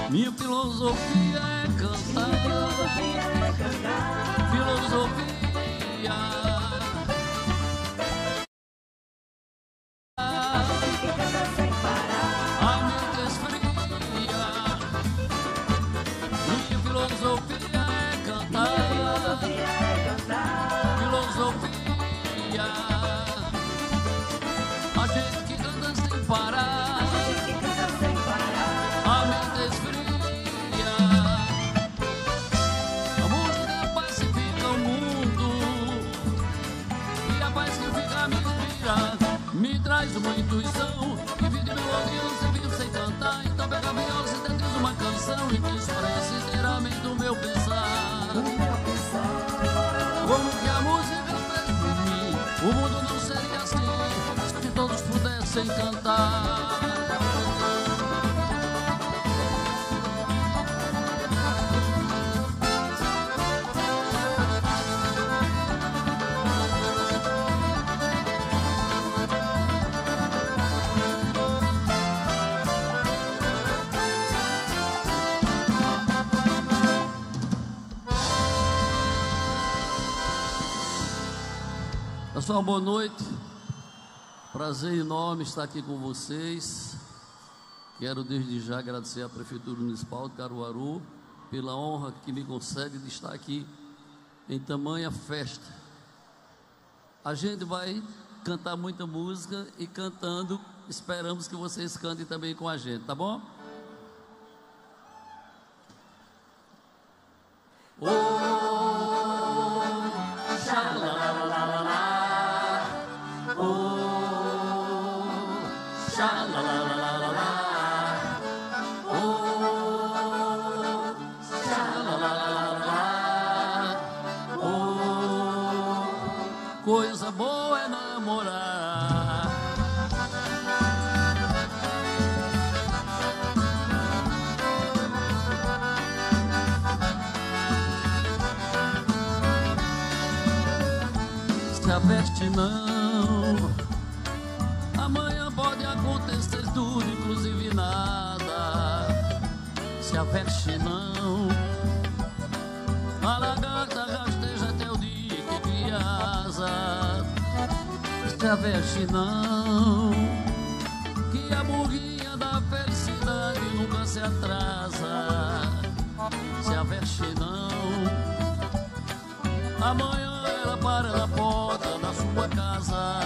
Minha filosofia é cantar. Filosofia. A gente que canta sem parar. A mente esfria. Minha filosofia é cantar. Filosofia é cantar. Filosofia. A gente que canta sem parar. A gente que canta sem parar. A mente esfria. A música pacifica o mundo. E a paz que fica me inspira. Me traz uma intuição. E vive melodia, não sei vivo sem cantar. Então pega a viola, sintetiza uma canção e que expressa inteiramente o meu pensar. O meu pensar. Como que a música fez por mim? O mundo não seria assim se todos pudessem cantar. Pessoal, boa noite. Prazer enorme estar aqui com vocês. Quero desde já agradecer à Prefeitura Municipal de Caruaru pela honra que me concede de estar aqui em tamanha festa. A gente vai cantar muita música e cantando, esperamos que vocês cantem também com a gente, tá bom? Coisa boa é namorar. Se aveste não. Amanhã pode acontecer tudo, inclusive nada. Se aveste não. A lagarta rasteja até o dia que cria asa. Se aveste não, que a burguinha da felicidade nunca se atrasa. Se aveste não, amanhã ela para na porta da sua casa.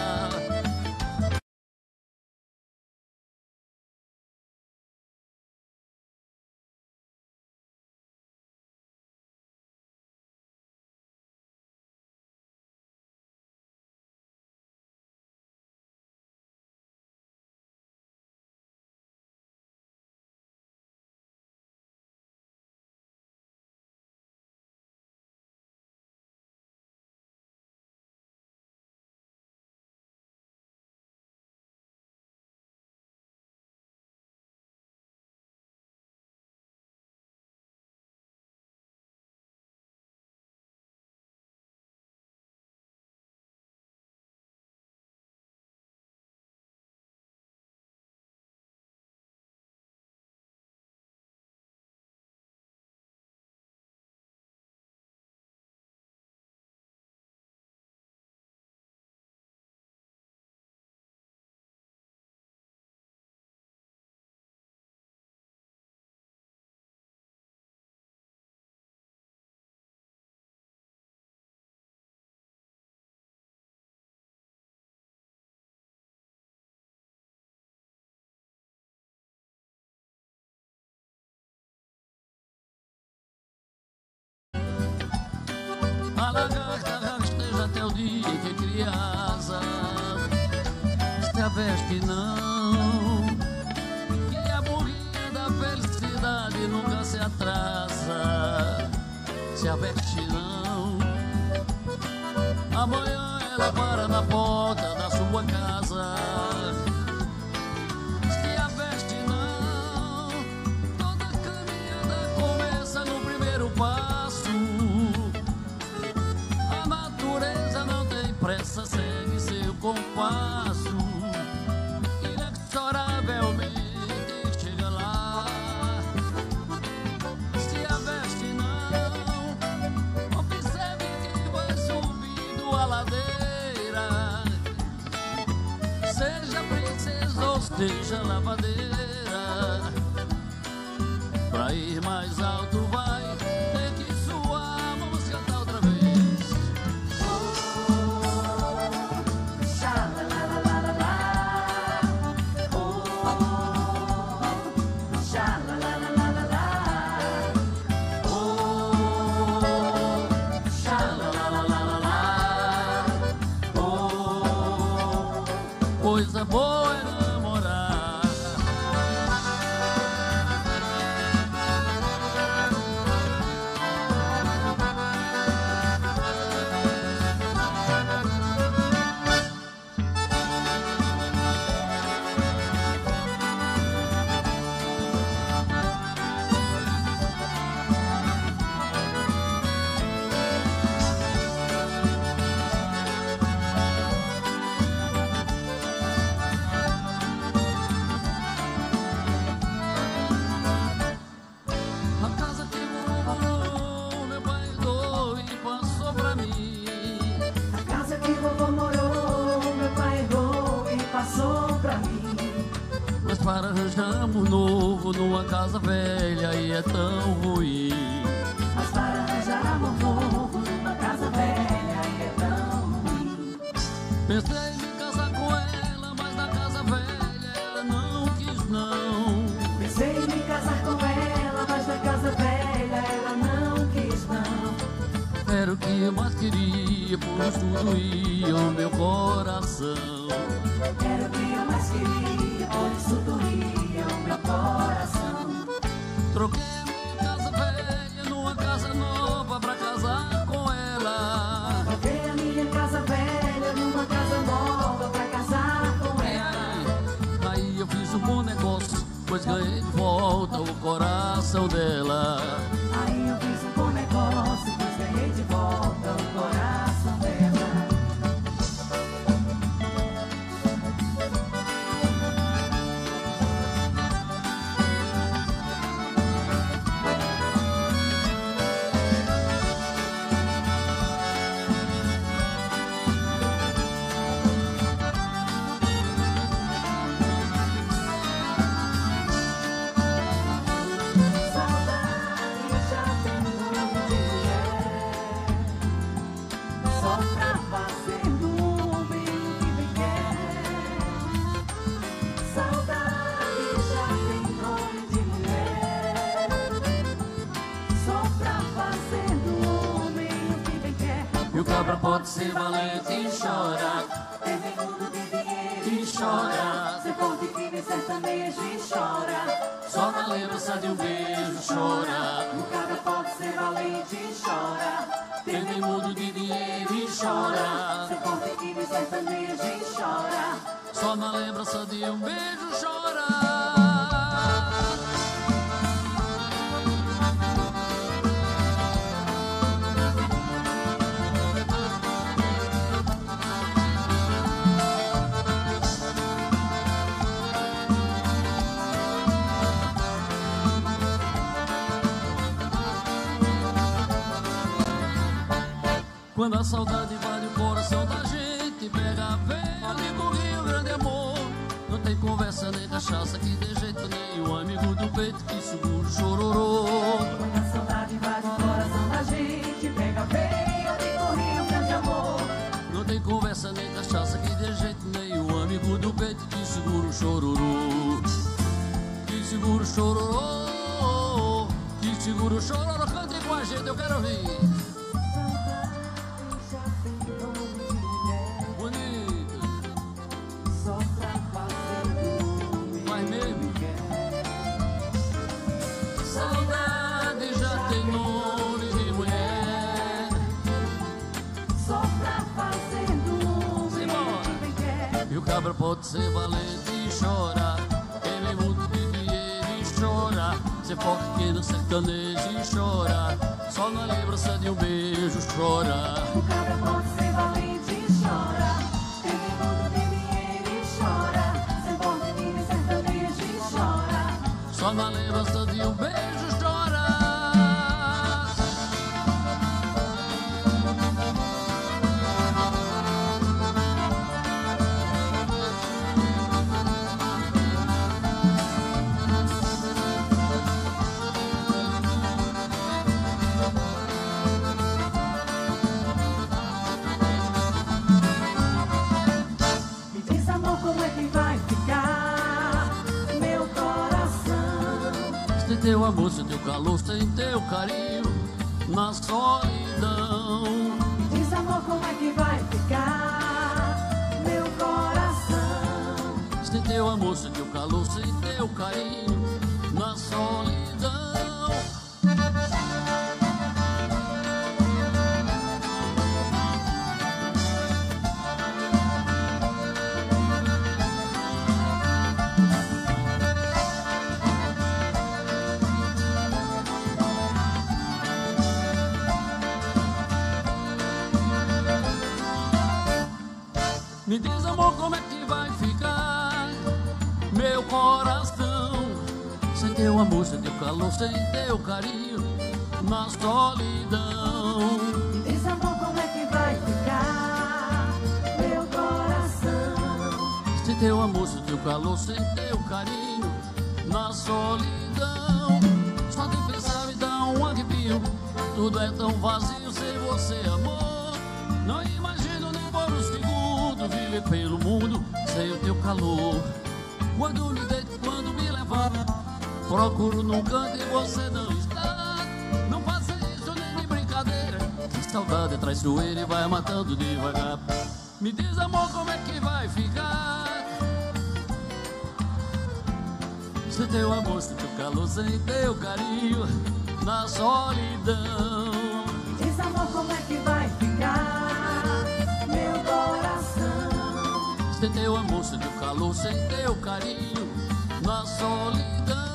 A lagarta rasteja até o dia que cria asas. Se aveste não, que a burguinha da felicidade nunca se atrasa. Se aveste não, amanhã ela para na porta da sua casa. Se aveste não, toda caminhada começa no primeiro passo. Pressa segue seu compasso, inexoravelmente chega lá. esteja a lavadeira. Pra ir mais alto vai ter que suar. Vamos cantar outra vez. Coisa boa é namorar. A casa que morou, meu pai herdou e passou pra mim. A casa que vovô morou, meu pai herdou e passou pra mim. Mas para arranjarmos novo numa casa velha e é tão ruim. Mas para arranjar amor novo numa casa velha e é tão ruim. Pensei em me casar com ela, mas na casa velha ela não quis não. Pensei em me casar com ela, mas na casa velha ela não quis não. Era o que eu mais queria, por isso tudo ia o meu coração. Era o que eu mais queria, por isso doía o meu coração. Troquei a minha casa velha numa casa nova pra casar com ela. Troquei a minha casa velha numa casa nova pra casar com ela. Aí eu fiz um bom negócio, pois ganhei de volta o coração dela. Aí eu fiz um bom negócio, pois ganhei de volta o coração dela. Saudade já tem nome de mulher, só pra fazer do homem o que bem quer. Saudade já tem nome de mulher, só pra fazer do homem o que bem quer. E o cabra pode ser valente e chorar, Tem mundo de dinheiro e chora. ser forte que nem sertanejo e chora. Só na lembrança de um beijo chora. O cabra pode ser valente e chora. Tem mundo de dinheiro e chora. Ser forte que nem sertanejo e chora. Só na lembrança de um beijo chora. Quando a saudade invade o coração da gente, pega a veia, liga o Rio Grande amor. Não tem conversa nem cachaça que dê jeito nenhum, amigo do peito que segura o chororô. Quando a saudade invade o coração da gente, pega a veia, liga o Rio Grande amor. Não tem conversa nem cachaça que dê jeito nenhum, amigo do peito que segura o chororô. Que segura o chororô, que segura o chororô. Cantem com a gente, eu quero ouvir. Saudade já tem nome de mulher, Bonito, só pra fazer do homem faz o mesmo. que quer. Saudade já tem nome de mulher. Só pra fazer do homem o que bem quer. E o cabra pode ser valente e chorar. Ele é muito de dinheiro e chora. Ser forte que no sertanejo e chora. Só na lembrança de um beijo chora. O cabra pode ser valente e chora. Tem mundo de dinheiro e chora. Ser forte que nem sertanejo e chora. Só na lembrança de um beijo chora. teu amor, sem teu calor, sem teu carinho, na solidão. Me diz, amor, como é que vai ficar meu coração? Sem teu amor, sem teu calor, sem teu carinho, na solidão. Me diz, amor, como é que vai ficar meu coração? Sem teu amor, sem teu calor, sem teu carinho, na solidão. Me diz, amor, como é que vai ficar meu coração? Sem teu amor, sem teu calor, sem teu carinho, na solidão. Só de pensar me dá um arrepio, tudo é tão vazio sem você, amor. Não imagino nem por um segundo viver pelo mundo sem o teu calor. Quando me deito, quando me levanto, procuro num canto e você não está. Não faça isso nem de brincadeira, que saudade é traiçoeira e vai matando devagar. Me diz, amor, como é que vai ficar sem teu amor, sem teu calor, sem teu carinho, na solidão. Me diz, amor, como é que vai ficar meu coração? Sem teu amor, sem teu calor, sem teu carinho, na solidão.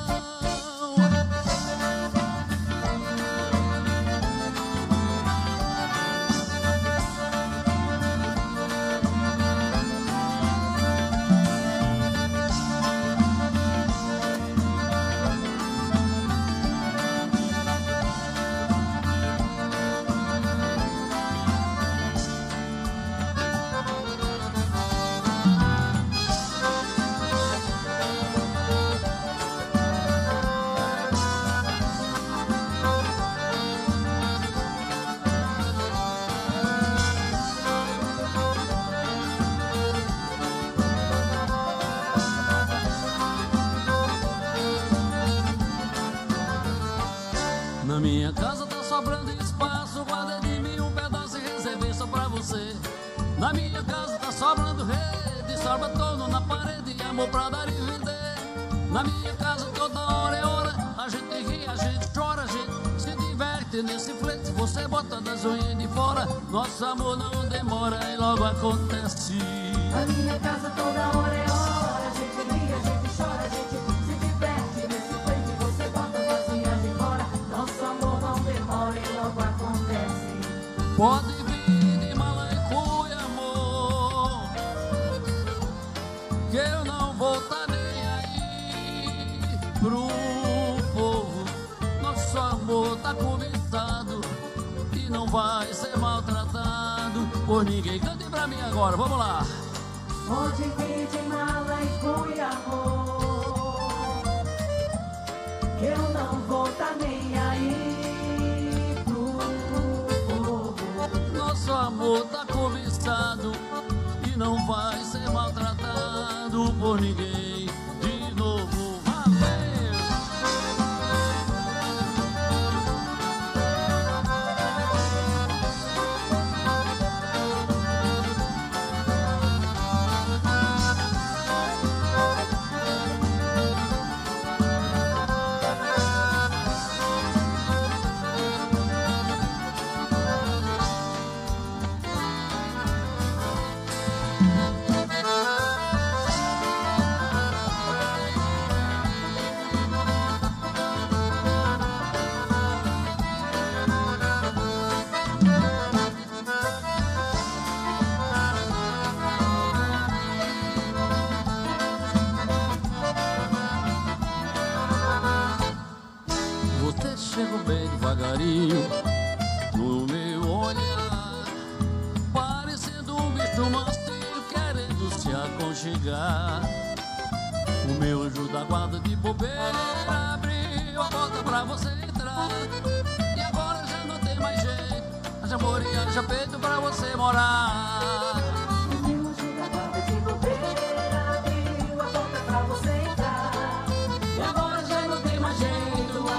Na minha casa tá sobrando espaço, guarda de mim um pedaço e reservei só pra você. Na minha casa tá sobrando rede, sobra todo na parede, amor pra dar e vender. Na minha casa toda hora é hora, a gente ri, a gente chora, a gente se diverte nesse flete. Você bota das unhas de fora, nosso amor não demora e logo acontece. Na minha casa toda hora é hora, a gente ri, a gente chora, a gente se diverte nesse flete. Você bota das unhas de fora, nosso amor não demora e logo acontece. Pode vir de mala e cuia, amor, que eu não vou tá nem aí pro povo. Nosso amor tá cobiçado e não vai ser maltratado por ninguém. Cante pra mim agora, vamos lá. Pode vir de mala e cuia, amor, que eu não vou tá nem aí pro povo. Nosso amor tá cobiçado e não vai ser maltratado por ninguém. De novo, valeu! Você chegou bem devagarinho no meu olhar, parecendo um bicho mansinho querendo se aconchegar. O meu anjo da guarda de bobeira abriu a porta pra você entrar, e agora já não tem mais jeito, haja amor e haja peito pra você morar. O meu anjo da guarda de bobeira abriu a porta pra você entrar, E agora já não tem mais jeito,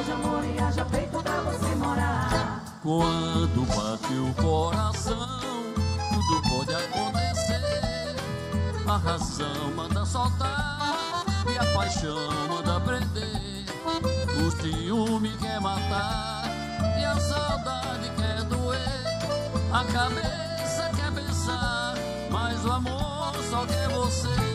Quando bate o coração, tudo pode acontecer. A razão manda soltar e a paixão manda prender. O ciúme quer matar e a saudade quer doer. A cabeça quer pensar, mas o amor só quer você.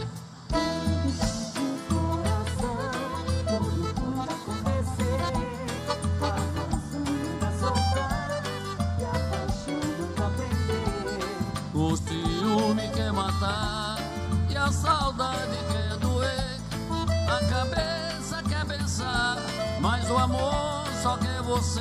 O ciúme quer matar e a saudade quer doer. A cabeça quer pensar, mas o amor só quer você.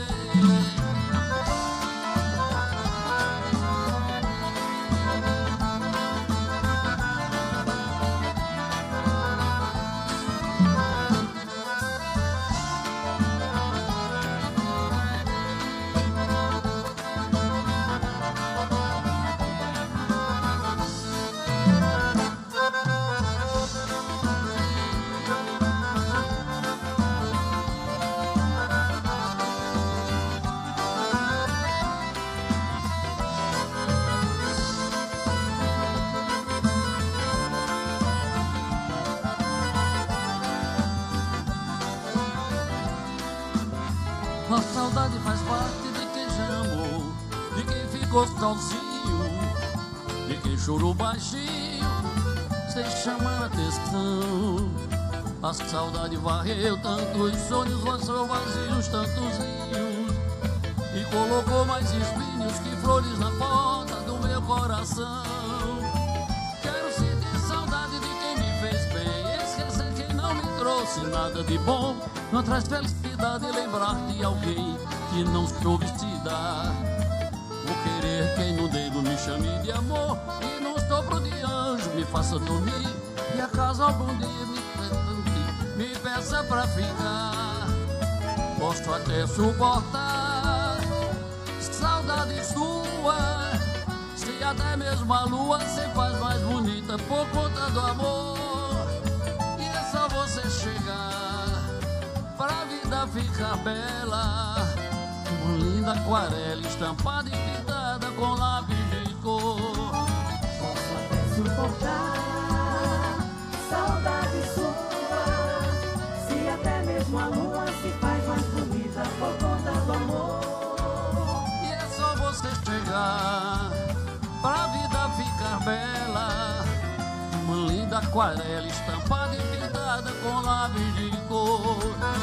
A saudade faz parte de quem já amou, de quem ficou sozinho, de quem chorou baixinho, sem chamar atenção. A saudade varreu tantos sonhos, lançou vazios, tantos rios, e colocou mais espinhos que flores na porta do meu coração. Quero sentir saudade de quem me fez bem, esquecer quem não me trouxe nada de bom. Não traz felicidade lembrar de alguém que não soube se dar. Vou querer quem no dedo me chame de amor e num sopro de anjo me faça dormir. E acaso algum dia me peça pra ficar, posso até suportar saudade sua, se até mesmo a lua se faz mais bonita por conta do amor. E é só você chegar pra vida ficar bela, uma linda aquarela estampada e pintada com lápis de cor. Posso até suportar saudade sua, se até mesmo a lua se faz mais bonita por conta do amor. E é só você chegar pra vida ficar bela, uma linda aquarela estampada e pintada com lápis de cor.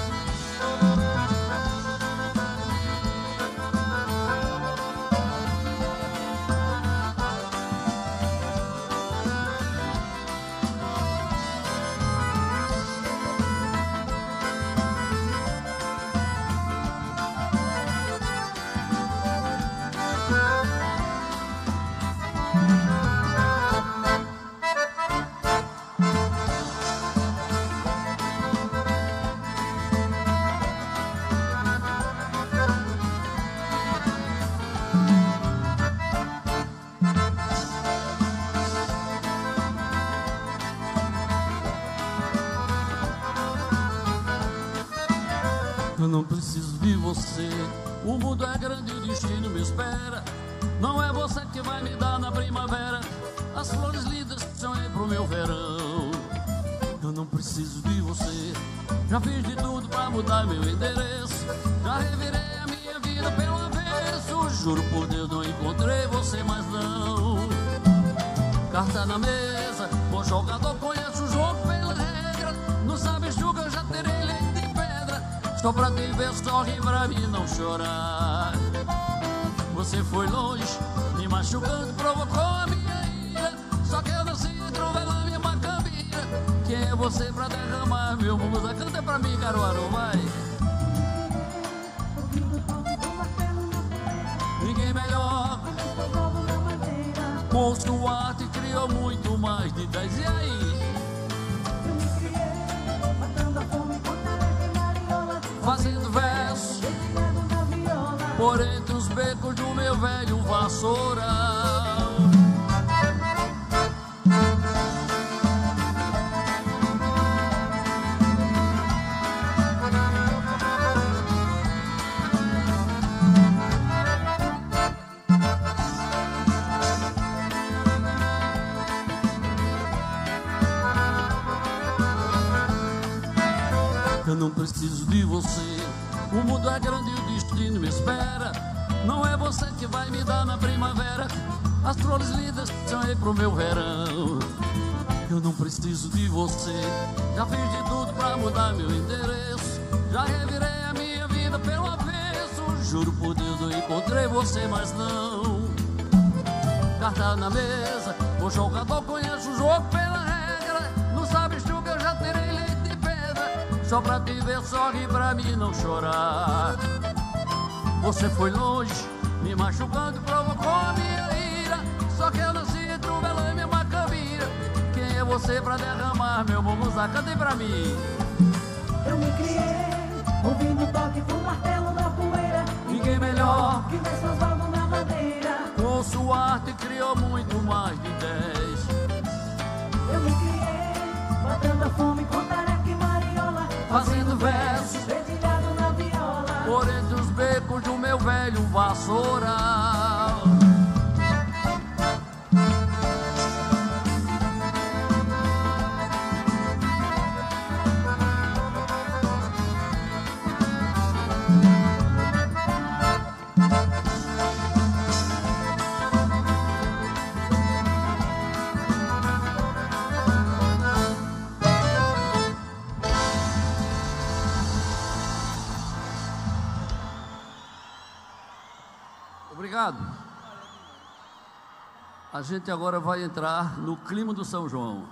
Eu não preciso de você, o mundo é grande e o destino me espera. Não é você que vai me dar na primavera as flores lindas que sonhei pro meu verão. Eu não preciso de você, já fiz de tudo pra mudar meu endereço, já revirei a minha vida pelo avesso. Juro por Deus não encontrei você, mas não. Carta na mesa, bom jogador conhece o jogo pela regra, não sabe enxuga, eu já terei leite de pedra. Só pra te ver, sorri pra mim não chorar. Você foi longe, me machucando, provocou a minha ira. Só que eu não sinto vela minha macambira. Quem é você pra derramar meu musa? Canta pra mim, Caruaru, vai. Ninguém melhor com sua arte criou muito mais de 10. E aí? Fazendo verso por entre os becos do meu velho vassourão. Eu não preciso de você. O mundo é grande e o destino me espera. Não é você que vai me dar na primavera as flores lindas que sonhei pro meu verão. Eu não preciso de você. Já fiz de tudo pra mudar meu endereço. Já revirei a minha vida pelo avesso. Juro por Deus, eu encontrei você, mas não. Carta na mesa, o jogador conhece o jogo pela regra. Não sabe chuva, eu já terei leite de pedra. Só pra te ver, sorri pra mim não chorar. Você foi longe, me machucando, provocou a minha ira. Só que eu nasci entre o velão e minha macambira. Quem é você pra derramar meu munguzá? Cante pra mim. Eu me criei, ouvindo o toque do martelo da poeira. Ninguém melhor que vê seus valdos na madeira. Com sua arte criou muito mais de 10. Eu me criei, matando a fome com tareca e mariola. Fazendo versos, dedilhado na viola. por entre os becos do meu velho vassoural. Obrigado. A gente agora vai entrar no clima do São João.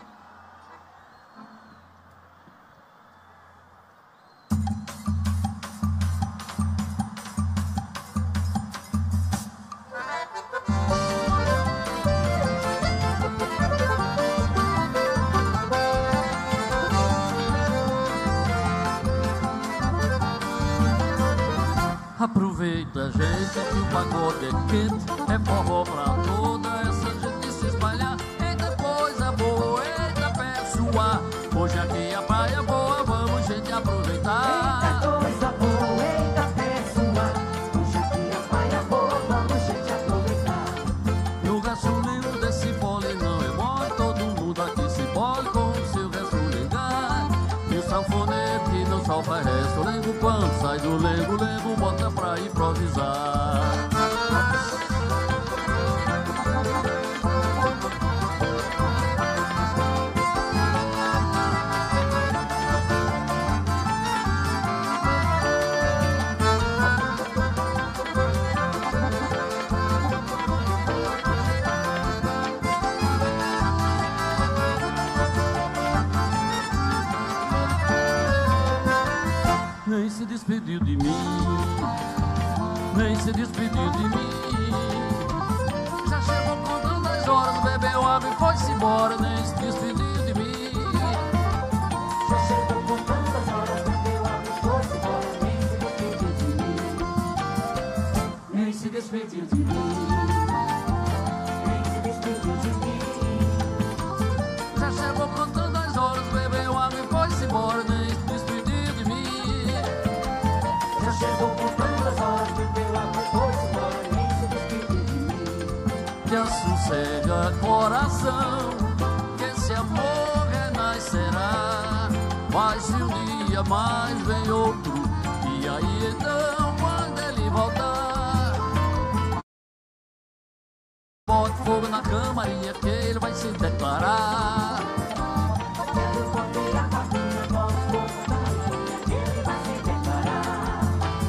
Aproveita, gente, que o pagode é quente. É forró pra toda essa gente se espalhar. Eita coisa boa, eita pessoa. Hoje aqui a praia é boa, vamos gente aproveitar. Eita coisa boa, eita pessoa. Hoje aqui a praia é boa, vamos gente aproveitar. No gasolino desse pole não é mole. Todo mundo aqui se pole com o seu gasolingar. E o sanfoneiro que não só faz resto. Lengo quando sai do lengo, lengo bota pra improvisar. Nem se despediu de mim, nem se despediu de mim. Já chegou contando as horas, bebeu água e foi-se embora. Nem se despediu de mim. Já chegou com tantas horas, bebeu água e foi-se embora. Nem se despediu de mim. Nem se despediu de mim. Já chegou contando as horas, bebeu água e foi-se embora. Nem se despediu de mim. Já chegou com tantas horas, bebeu água e foi-se embora. Nem se despediu de mim. Que sossega coração, que esse amor renascerá. Mas se um dia mais vem outro, e aí então quando ele voltar, bote fogo na camarinha que ele vai se declarar. Eu botei a capinha, boto fogo na camarinha que ele vai se declarar.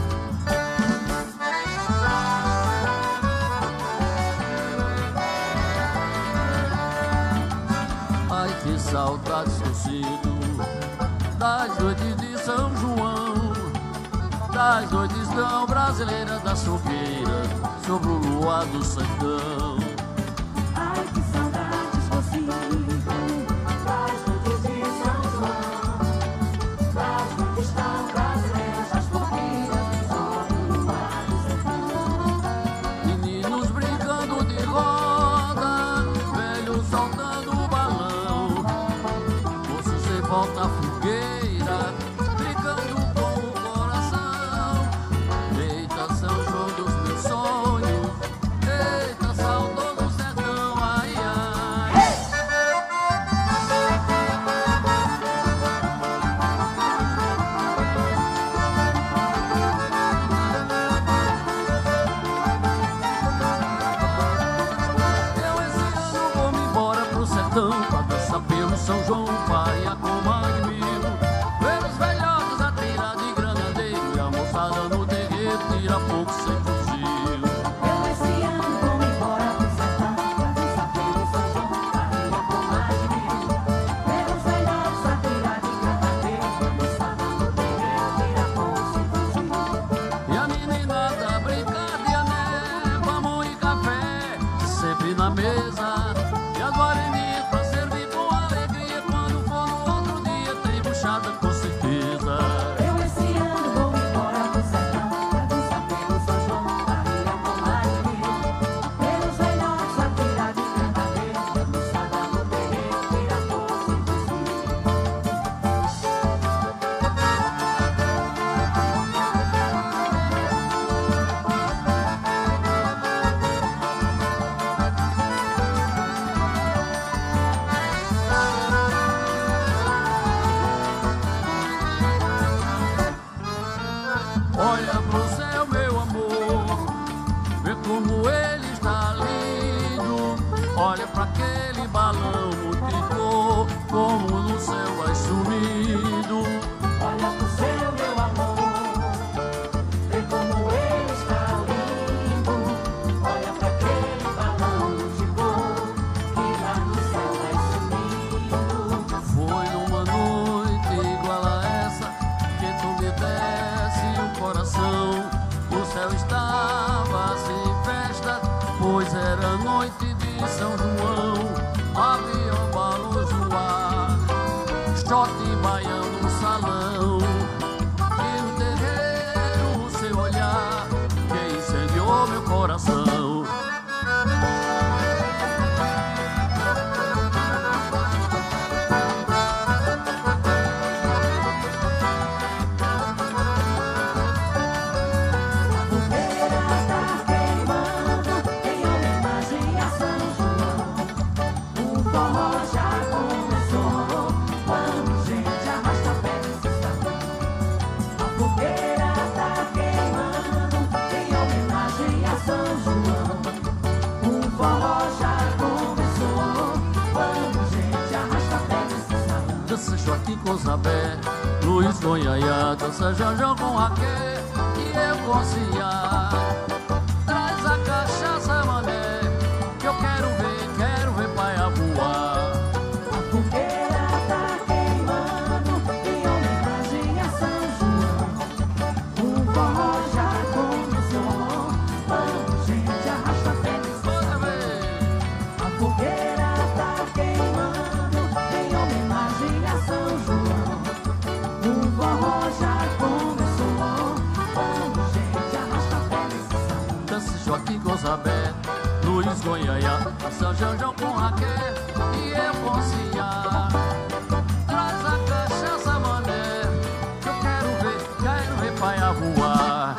Ai, que saudades que eu sinto das noites de São João, das noites tão brasileiras das fogueiras sobre o luar do sertão. Ai, que saudades que eu sinto das noites de São João, das noites tão brasileiras das fogueiras sobre o luar do sertão. Meninos brincando de roda, velhos soltando o balão, moços sem volta à fogueira, brincando com o coração. Eita, São João dos meus sonhos, eita, saudoso sertão, ai, ai. coração faria com mais mil. Ver os velhotes atirar de granadeiro e a moçada no terreiro tira pouco sem fuzil. Eu esse ano vou embora pro sertão, pra desafio do São João, faria com mais mil. Ver os velhotes atirar de granadeiro e a moçada no terreiro tira pouco sem fuzil. E a meninada brincar de ané, vamos e café, sempre na mesa. E as vareninhas pra servir com alegria, quando for no outro dia tem buchada com certeza. Eu esse ano vou embora pro sertão, pra desafio do São João, faria com mais mil. Ver os velhotes atirar de granadeiro e a moçada no terreiro tira pouco sem fuzil. Olha pro céu, meu amor, vê como ele está lindo. Olha pra aquele balão multicor, como no céu vai sumindo. Olha pro céu, meu amor, vê como ele está lindo. Olha pra aquele balão de cor que lá no céu vai sumindo. Foi numa noite igual a essa que tu me desse o coração. O céu estava sem festa, pois era noite de São João. Havia balos no ar, shot baiano no salão, e no terreiro o seu olhar que incendiou meu coração. Fogueira tá queimando em homenagem a São João. O forró já começou quando gente arrasta pé nesse salão. A fogueira tá queimando em homenagem a São João. O forró já começou quando gente arrasta pé nesse salão. Dança Joaquim com Zabé, Luiz Gonhaiá, dança Janjão com Raquel e eu com Ciá. Traz a cachaça, mané, que eu quero ver paia voar. A fogueira tá queimando em homenagem a São João. O forró já começou quando gente arrasta pé nesse Outra salão. vez. A fogueira tá queimando em homenagem a São João. O forró já começou quando gente arrasta pé nesse salão. Dança Joaquim com Zabé, Luiz Gonhaiá, dança Janjão com Raquel e eu com Ciá. Traz a cachaça, mané, que eu quero ver paia voar.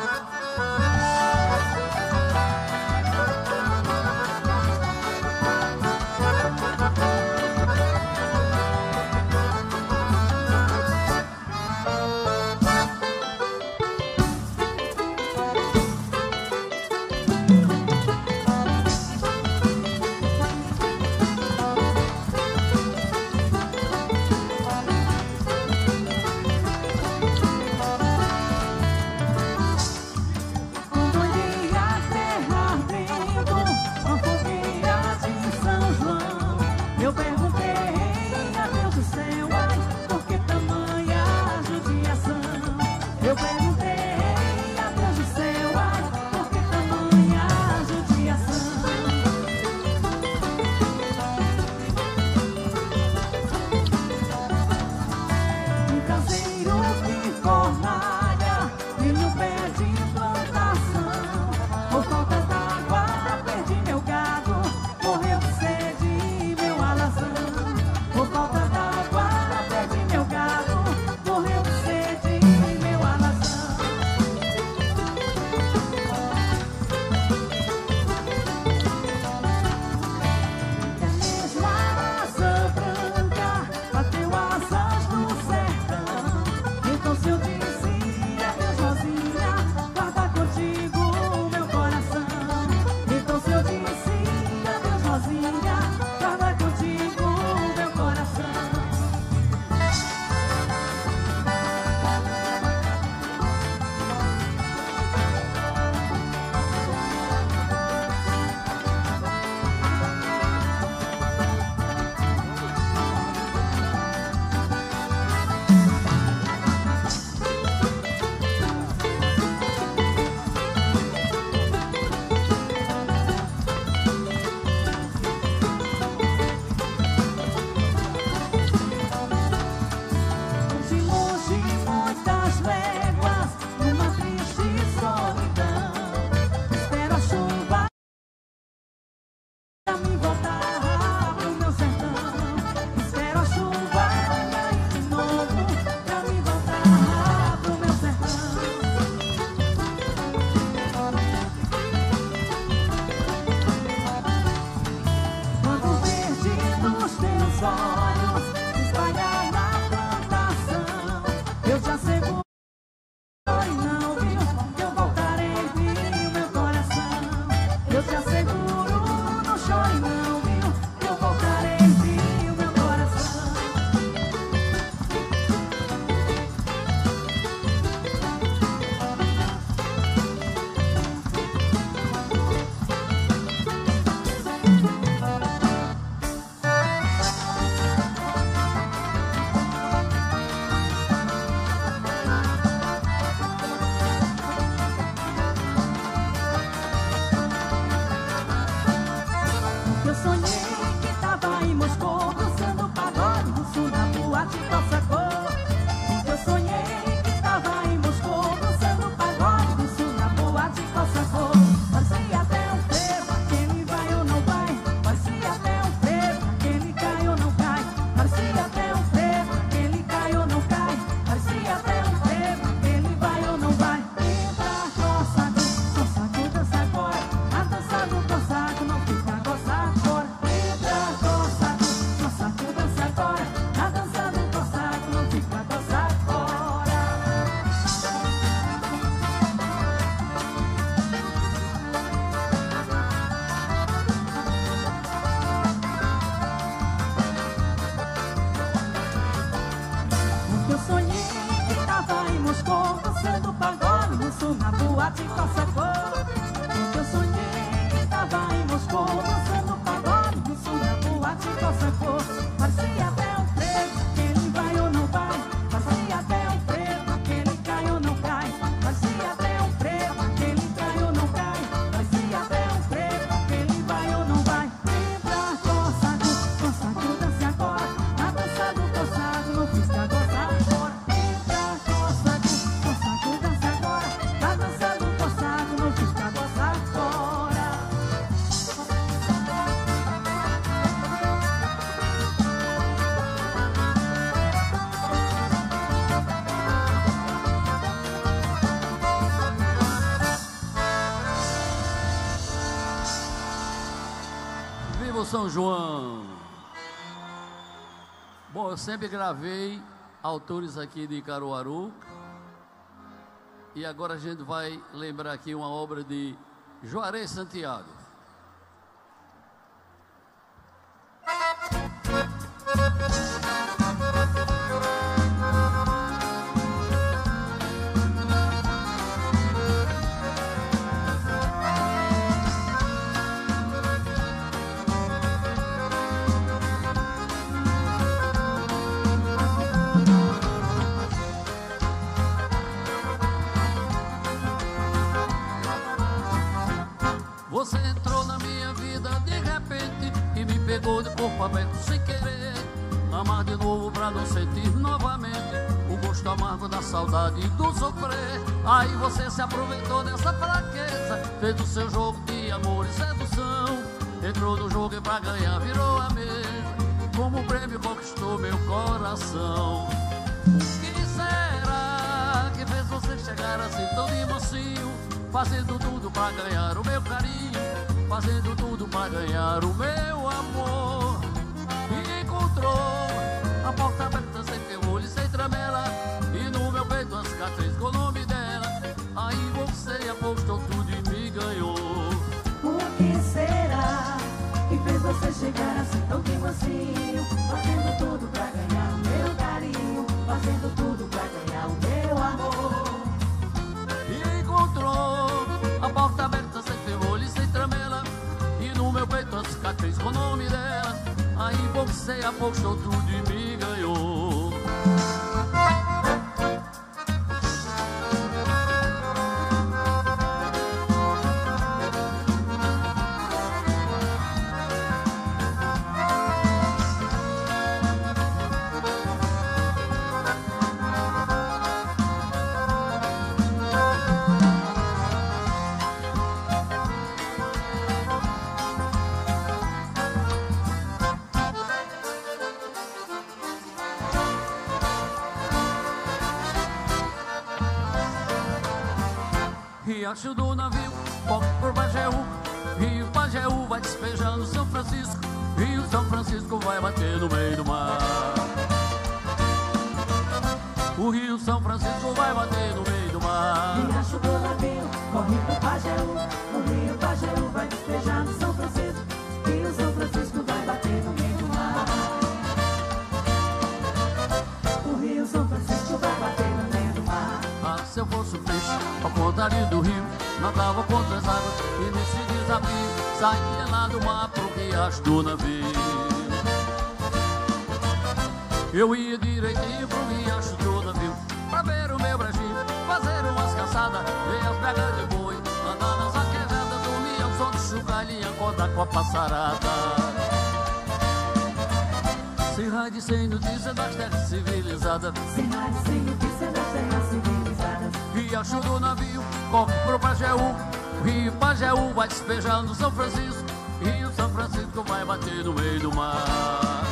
Por falta d'água, perdi meu gado, morreu de sede, meu alazão. isso na boate Cossacô. Quando eu sonhei que tava em Moscou, dançando pagode, isso na boate Cossacô. Parecia até um preto, que ele vai ou não vai. Parecia até um preto, que ele cai ou não cai. Parecia até um preto, que ele cai ou não cai. Parecia até um preto, que ele vai ou não vai. Entra, Cossacô, Cossacô, dance agora. A dança do Cossacô, não fica gozado fora. Entra, Cossacô, Cossacô, dance agora. A dança do Cossacô, não fica gozado fora. Viva o São João! Bom, eu sempre gravei autores aqui de Caruaru. E agora a gente vai lembrar aqui uma obra de Juarez Santiago. Você entrou na minha vida de repente e me pegou de corpo aberto sem querer. Amar de novo pra não sentir novamente o gosto amargo da saudade e do sofrer. Aí você se aproveitou dessa fraqueza, fez o seu jogo de amor e sedução. Entrou no jogo e pra ganhar virou a mesa, como prêmio conquistou meu coração. O que será que fez você chegar assim tão de mansinho, fazendo tudo pra ganhar o meu carinho, fazendo tudo pra ganhar o meu amor? E encontrou a porta aberta sem ferrolho e sem tramela, e no meu peito as cicatriz com o nome dela. Aí você apostou tudo e me ganhou. O que será que fez você chegar assim tão de mansinho, fazendo tudo pra ganhar o meu carinho, fazendo tudo pra ganhar o meu amor? E encontrou a porta aberta sem ferrolho e sem tramela, e no meu peito a cicatriz com o nome dela. Aí você apostou tudo e me ganhou. Riacho do navio, foco por Pajeú, Rio Pajeú vai despejando São Francisco, Rio São Francisco vai bater no meio do mar. O Rio São Francisco vai bater no meio do mar. Riacho do navio, corre pro Pajeú, o Rio Pajeú vai despejando São Francisco, Rio São Francisco vai bater no meio do mar. O Rio São Francisco vai bater no meio do mar. Ah, se eu fosse um peixe, ao contrário do rio, nadava contra as águas e nesse desafio saía lá do mar pro riacho do navio. Eu ia direitinho pro riacho do navio pra ver o meu brejinho, fazer umas caçadas, ver as bregas de boi, andar nas arquejadas, dormir ao som de chucalinha, acordar com a passarada. Sem rádio, sem notícia das terras civilizadas, Sem rádio, sem notícia das terras civilizadas. riacho do navio, corre pro Pajeú, Rio Pajeú vai despejando São Francisco, Rio São Francisco vai bater no meio do mar.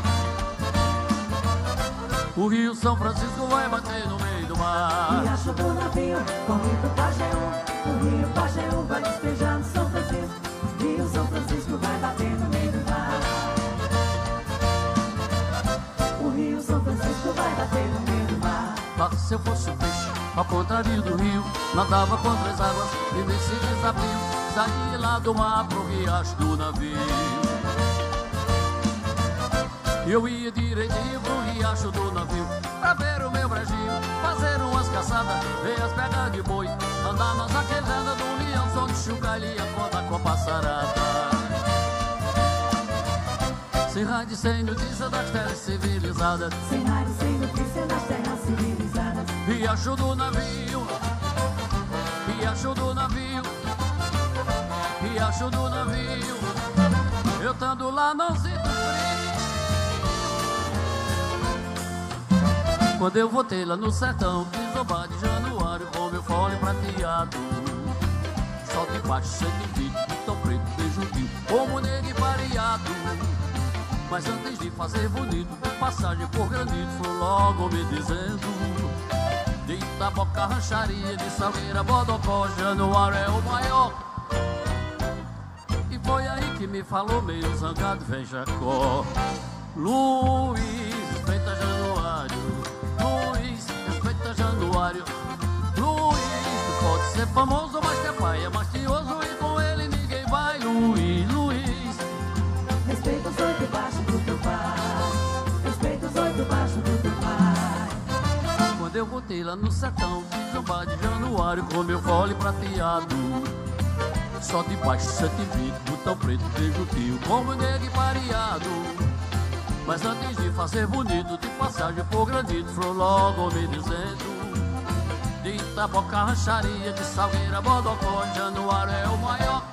O Rio São Francisco vai bater no meio do mar. Riacho do navio, corre pro Pajeú, o Rio Pajeú vai despejando São Francisco, Rio São Francisco vai bater no meio do mar. O Rio São Francisco vai bater no meio do mar. Ah, se eu fosse um peixe, ao contrário do rio, nadava contra as águas e nesse desafio saía lá do mar pro riacho do navio. Eu ia direitinho pro riacho do navio pra ver o meu brejinho, fazer umas caçadas, ver as pegas de boi, andar nossa quebrada do leão, som de chucaria, conta com a passarada. Sem rádio, sem notícia das terras civilizadas. Sem rádio, sem notícia das terras civilizadas. Riacho do navio, riacho do navio, riacho do navio. Eu tando lá não sinto frio. Quando eu voltei lá no sertão, Quizomba de Januário, com meu fole prateado, sol de baixo, 120, tão preto, beijo rio, como negro e pareado. Mas antes de fazer bonito, de passagem por granito, foi logo me dizendo: de Itaboca, Rancharia, de Salgueira, Bodocó, Januário é o maior. E foi aí que me falou meio zangado, vem Jacó: Luiz, respeita Januário. Luiz, respeita Januário. Luiz, tu pode ser famoso, mas teu pai é mastioso e com ele ninguém vai. Luiz, Luiz, respeita os 8 baixos do teu pai. Respeita os 8 baixos do teu pai. Quando eu voltei lá no sertão, Quizomba de Januário, com meu fole prateado, só de baixo 120, botão preto, beijo tio, como negro e pareado. Mas antes de fazer bonito, de passagem por granito, foi logo me dizendo: de Itaboca, Rancharia, de Salgueira, Bodocó, Januário é o maior.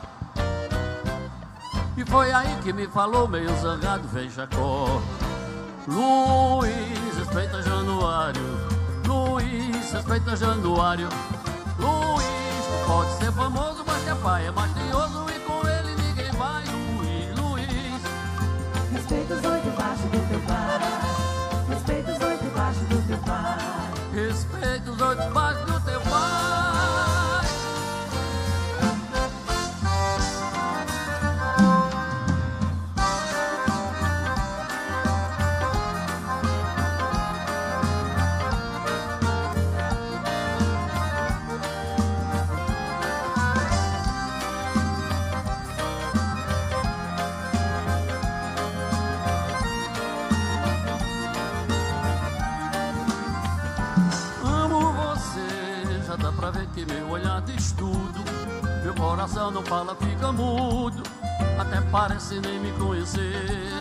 E foi aí que me falou meio zangado, vem Jacó: Luiz, respeita Januário. Luiz, respeita Januário. Luiz, tu pode ser famoso, mas teu pai é mastioso e com ele ninguém vai. Luiz, Luiz, respeita os 8 baixos do teu pai. Respeita os 8 baixos do teu pai. respeita os 8 baixos do teu pai. Pra ver que meu olhar diz tudo, meu coração não fala, fica mudo, até parece nem me conhecer.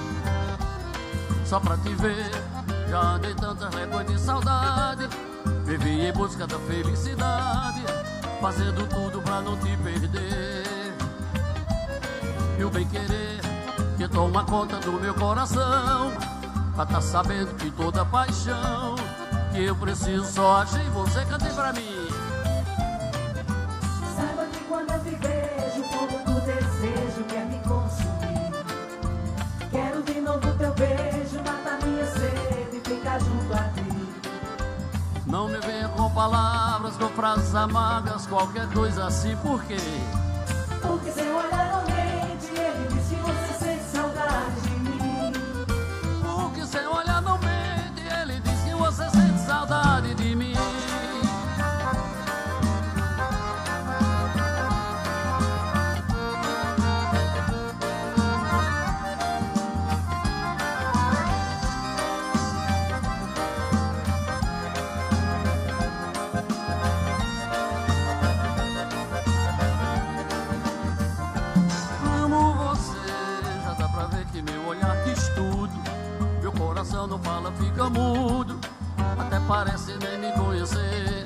Só pra te ver, já andei tantas léguas de saudade, vivi em busca da felicidade, fazendo tudo pra não te perder. E o bem querer que toma conta do meu coração, pra tá sabendo que toda paixão que eu preciso só achei você. Cante pra mim. Saiba que quando eu te vejo, o fogo do desejo quer me consumir. Quero de novo teu beijo, matar minha sede e ficar junto a ti. Não me venha com palavras, com frases amargas, qualquer coisa assim, por quê? Porque seu olhar não mente, ele diz que você sente saudade de mim. Porque seu olhar não mente, ele diz que você sente saudade de mim. Amo você, já dá pra ver que meu olhar diz tudo, meu coração não fala, fica mudo, até parece nem me conhecer.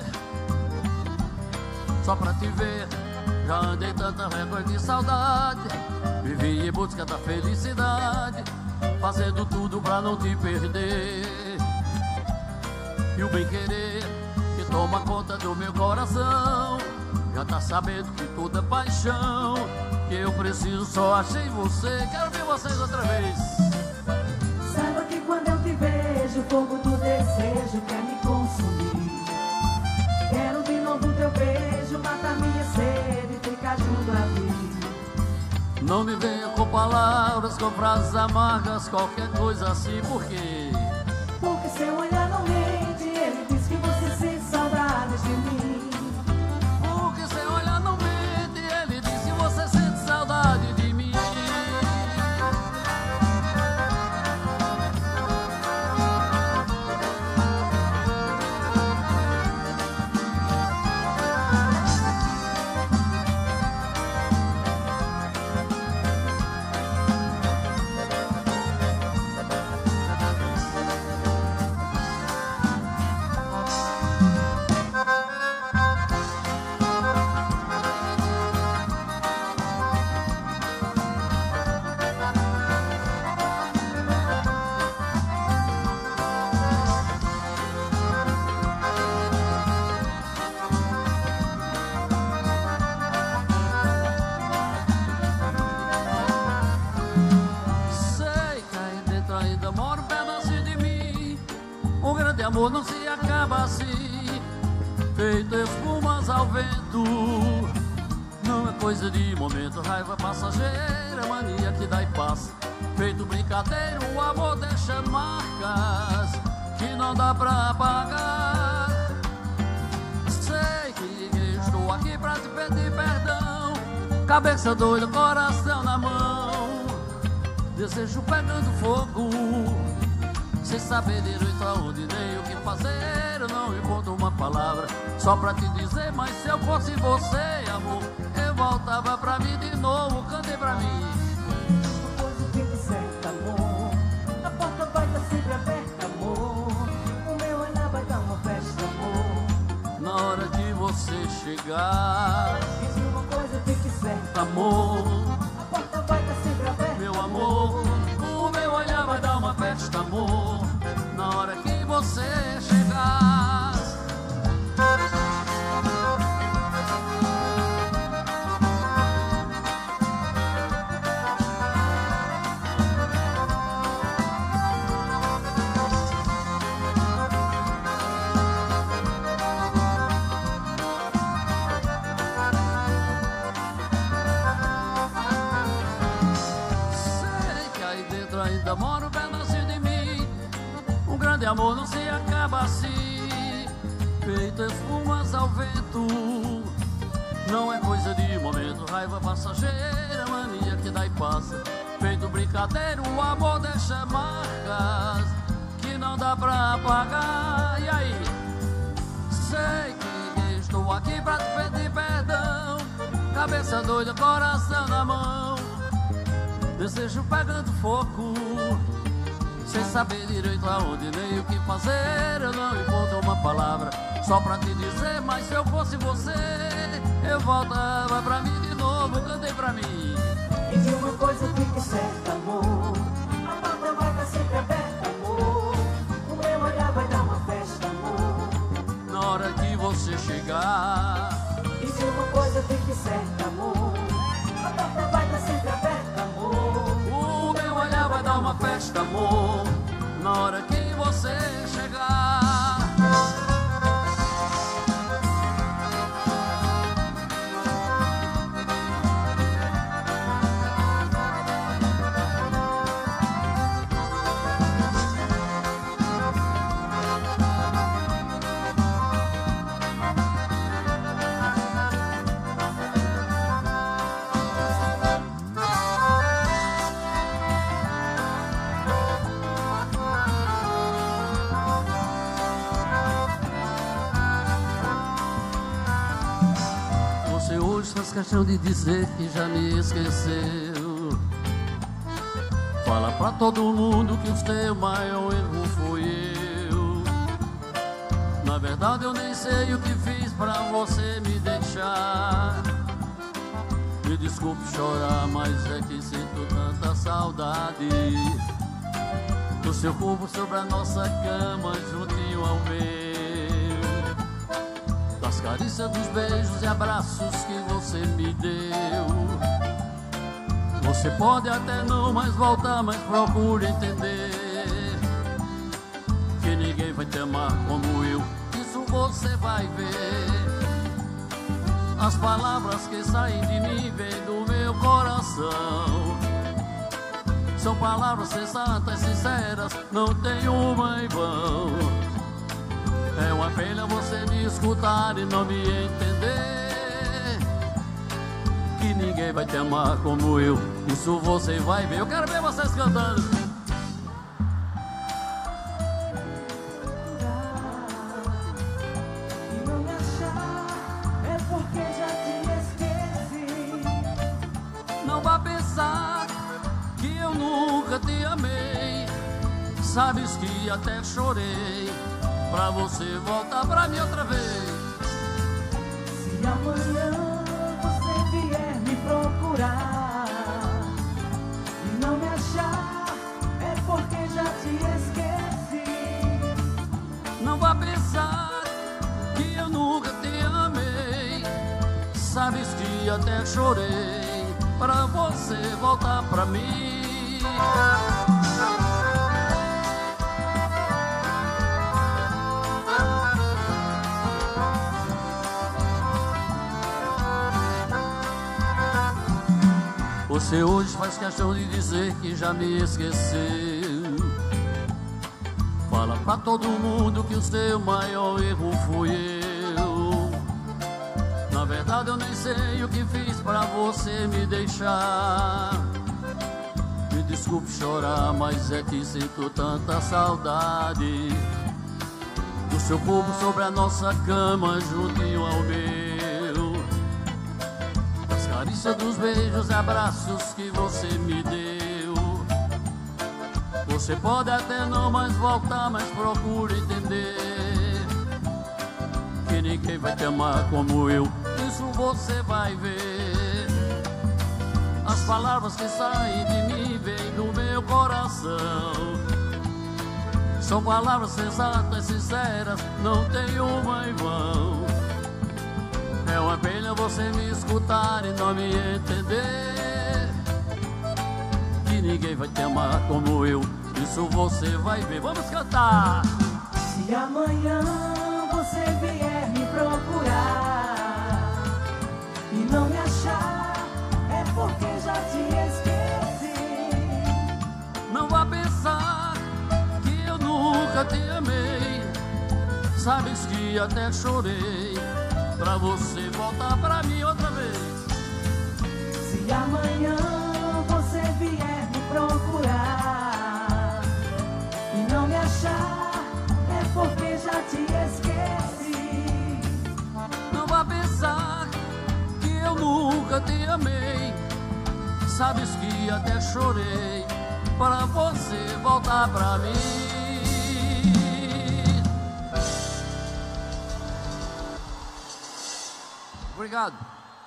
Só pra te ver, já andei tantas réguas de saudade, vivi em busca da felicidade, fazendo tudo pra não te perder. E o bem querer que toma conta do meu coração, já tá sabendo que toda paixão que eu preciso só achei você. Quero ver vocês outra vez. Saiba que quando eu te vejo, o fogo do desejo quer me consumir. Quero de novo teu beijo, matar minha sede e ficar junto a ti. Não me venha com palavras, com frases amargas, qualquer coisa assim, por quê? Porque seu olhar não mente, ele diz que você sente saudades de mim. Porque seu olhar não mente, ele diz que você sente saudade de mim. amor não se acaba assim, feito espumas ao vento. Não é coisa de momento, raiva passageira, mania que dá e passa. Feito brincadeira, o amor deixa marcas que não dá pra apagar. Sei que estou aqui pra te pedir perdão, cabeça doida, coração na mão, desejo pegando fogo, sem saber direito aonde nem o que fazer. Eu não encontro uma palavra só pra te dizer, mas se eu fosse você, amor, eu voltava pra mim de novo. Cantei pra mim. Uma coisa fica certa, amor, a porta vai estar sempre aberta, amor. O meu olhar vai dar uma festa, amor. Na hora que você chegar, E se uma coisa fique certa, amor, a porta vai estar sempre aberta, meu amor, o meu olhar vai dar uma festa, amor. Na hora que você chegar. Sei que aí dentro ainda mora um pedacinho de mim. Um grande amor não se acaba assim, feito espumas ao vento. Não é coisa de momento, raiva passageira, mania que dá e passa. Feito brincadeira, o amor deixa marcas que não dá pra apagar. E aí? Sei que estou aqui pra te pedir perdão, cabeça doida, coração na mão, desejo pegando fogo, sem saber direito aonde nem o que fazer. Eu não encontro uma palavra só pra te dizer, mas se eu fosse você, eu voltava pra mim de novo. Cantei pra mim. E se uma coisa fique certa, amor, a porta vai estar sempre aberta, amor. O meu olhar vai dar uma festa, amor. Na hora que você chegar, E se uma coisa fique certa, amor, a porta vai estar sempre aberta, amor. o meu olhar vai dar uma festa, amor. Na hora que você chegar. Você hoje faz questão de dizer que já me esqueceu. Fala pra todo mundo que o seu maior erro foi eu. Na verdade eu nem sei o que fiz pra você me deixar. Me desculpe chorar, mas é que sinto tanta saudade do seu corpo sobre a nossa cama, juntinho ao meu, das carícias, dos beijos e abraços que você me deu. Você pode até não mais voltar, mas procure entender que ninguém vai te amar como eu, isso você vai ver. As palavras que saem de mim vêm do meu coração, são palavras sensatas, sinceras, não tem uma em vão. É uma pena você me escutar e não me entender, que ninguém vai te amar como eu, isso você vai ver. Eu quero ver vocês cantando. E não me achar é porque já te esqueci. Não vá pensar que eu nunca te amei, sabes que até chorei pra você voltar pra mim outra vez. Se amanhã você vier me procurar e não me achar, é porque já te esqueci. Não vá pensar que eu nunca te amei, sabes que até chorei pra você voltar pra mim. Você hoje faz questão de dizer que já me esqueceu. Fala pra todo mundo que o seu maior erro fui eu. Na verdade eu nem sei o que fiz pra você me deixar. Me desculpe chorar, mas é que sinto tanta saudade do seu corpo sobre a nossa cama, juntinho ao meu, das carícias, dos beijos e abraços que você me deu. Você pode até não mais voltar, mas procure entender que ninguém vai te amar como eu, isso você vai ver. As palavras que saem de mim vêm do meu coração. São palavras sensatas, sinceras, não tem uma em vão. É uma pena você me escutar e não me entender que ninguém vai te amar como eu, isso você vai ver. Vamos cantar! Se amanhã você vier me procurar e não me achar, é porque já te esqueci. Não vá pensar que eu nunca te amei. Sabes que até chorei pra você voltar pra mim outra vez. Se amanhã você vier me procurar e não me achar, é porque já te esqueci. Não vá pensar que eu nunca te amei. Sabes que até chorei pra você voltar pra mim. Obrigado.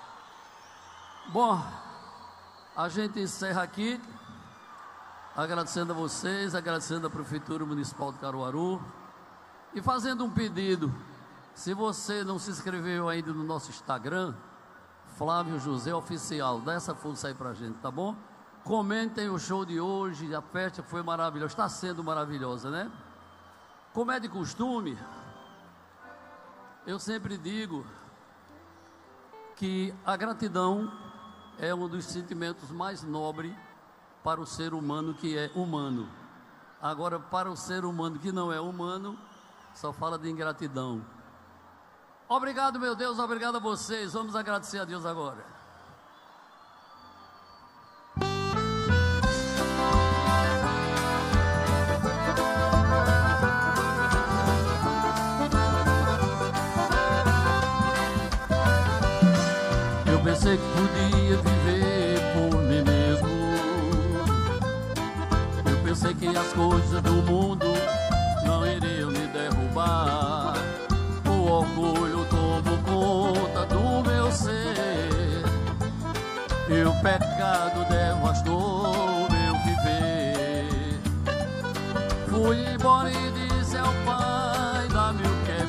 Bom, a gente encerra aqui, agradecendo a vocês, agradecendo a Prefeitura Municipal de Caruaru e fazendo um pedido. Se você não se inscreveu ainda no nosso Instagram, Flávio José Oficial, dá essa força aí pra gente, tá bom? Comentem o show de hoje, a festa foi maravilhosa, está sendo maravilhosa, né? Como é de costume, eu sempre digo que a gratidão é um dos sentimentos mais nobres para o ser humano que é humano. Agora, para o ser humano que não é humano, só fala de ingratidão. Obrigado, meu Deus, obrigado a vocês. Vamos agradecer a Deus agora. Eu pensei que podia viver por mim mesmo. Eu pensei que as coisas do mundo não iriam me derrubar. O orgulho tomou conta do meu ser e o pecado devastou meu viver. Fui embora e disse ao Pai: dá-me o que é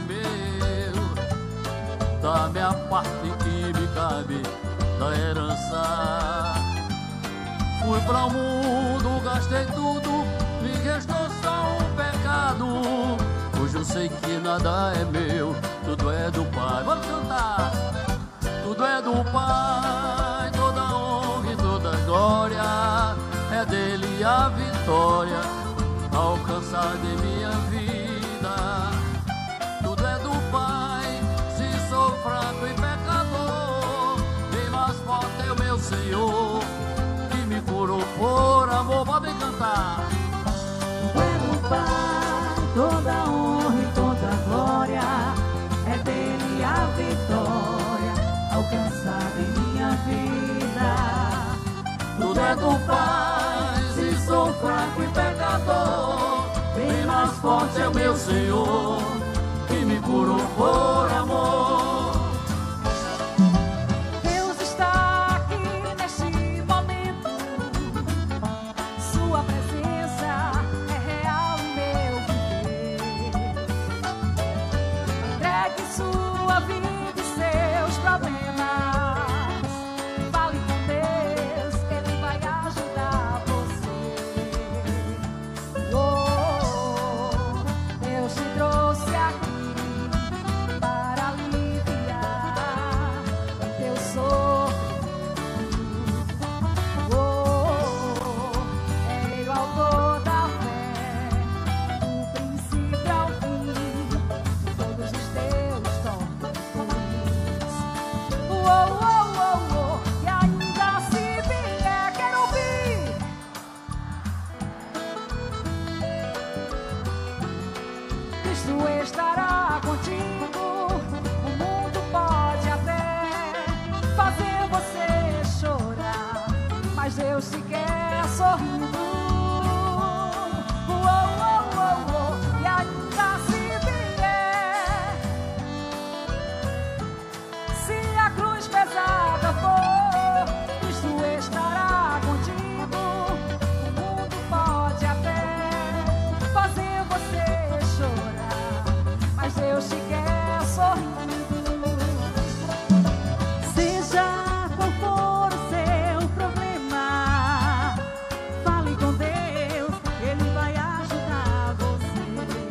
meu, dá-me a parte que me cabe da herança. Fui para o mundo, gastei tudo, me restou só um pecado. Hoje eu sei que nada é meu, tudo é do Pai. Vamos cantar! Tudo é do Pai, toda honra e toda glória, é dele a vitória alcançada em minha vida. Tudo é do Pai, se sou fraco e pecador, bem mais forte é o meu Senhor, que me curou por amor. Podem cantar! Tudo é do Pai, toda honra e toda glória, é dele a vitória alcançada em minha vida. Tudo é do Pai, se sou fraco e pecador, bem mais forte é o meu Senhor, que me curou por amor. Deus está aqui neste momento, sua presença é real em meu viver. Entregue sua vida e seus problemas, fale com Deus, Ele vai ajudar você. Oh, Deus te trouxe aqui Cristo estará contigo. O mundo pode até fazer você chorar, mas Deus te quer sorrindo. E ainda se vier, se a cruz pesada for, Cristo estará contigo. O mundo pode até fazer você chorar, mas Deus te quer sorrindo. Seja qual for o seu problema, fale com Deus, Ele vai ajudar você.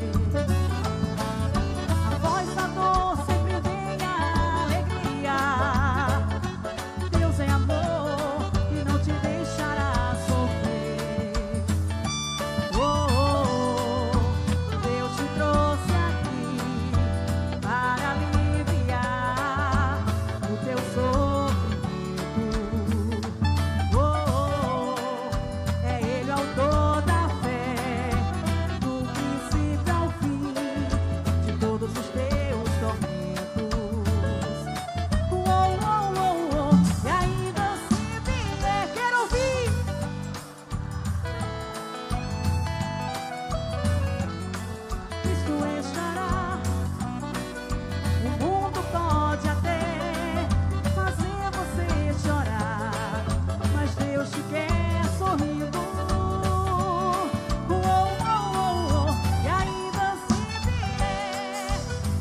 Após a dor sempre vem a alegria. Deus é amor e não te deixará sofrer. Deus te trouxe aqui para aliviar o teu sofrimento. É Ele o autor da fé, do princípio ao fim de todos os teus tormentos. E ainda se vier, quero ouvir. Cristo estará. O mundo pode até fazer você chorar, mas Deus te quer sorrindo. E ainda se vier,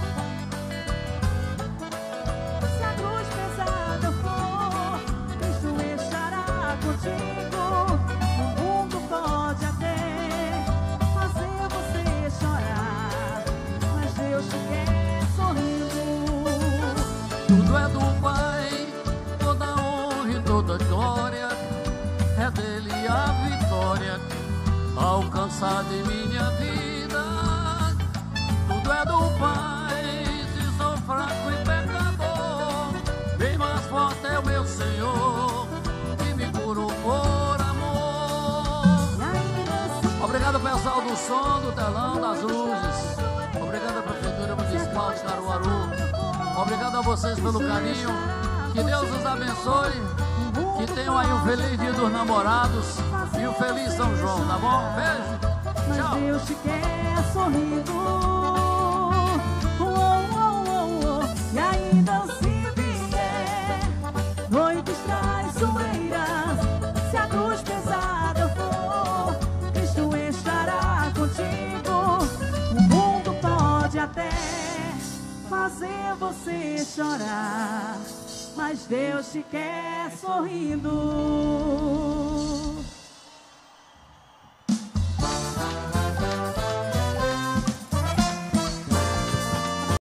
se a cruz pesada for, Cristo estará contigo. O mundo pode até fazer você chorar, mas Deus te quer sorrindo. Tudo é do Pai, toda honra e toda glória, é dele a vitória alcançada em minha vida. Tudo é do Pai, se sou fraco e pecador, bem mais forte é o meu Senhor, que me curou por amor. E ainda se Obrigado, pessoal do som, do telão, das luzes. Obrigado à Prefeitura Municipal de Caruaru. Obrigado a vocês pelo carinho. Que Deus os abençoe. Que tenham aí um feliz dia dos namorados e um feliz São João, tá bom? Beijo. mas Tchau. Deus te quer sorrindo. E ainda se vier noites traiçoeiras, se a cruz pesada for, Cristo estará contigo. O mundo pode até fazer você chorar, mas Deus te quer sorrindo.